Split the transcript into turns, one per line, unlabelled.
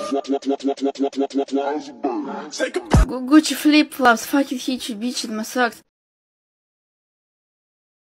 Gucci flip flops, fucking hit you bitch in my socks.